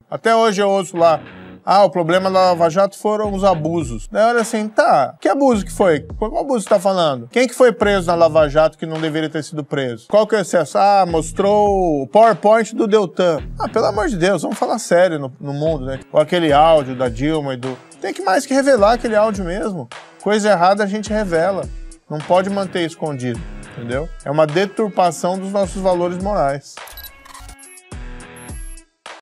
Até hoje eu ouço lá, o problema da Lava Jato foram os abusos. Daí olha assim, tá, que abuso que foi? Qual abuso você tá falando? Quem que foi preso na Lava Jato que não deveria ter sido preso? Qual que é o excesso? Mostrou o PowerPoint do Deltan. Pelo amor de Deus, vamos falar sério no mundo, né? Ou aquele áudio da Dilma e do... Tem que mais que revelar aquele áudio mesmo. Coisa errada a gente revela. Não pode manter escondido, entendeu? É uma deturpação dos nossos valores morais.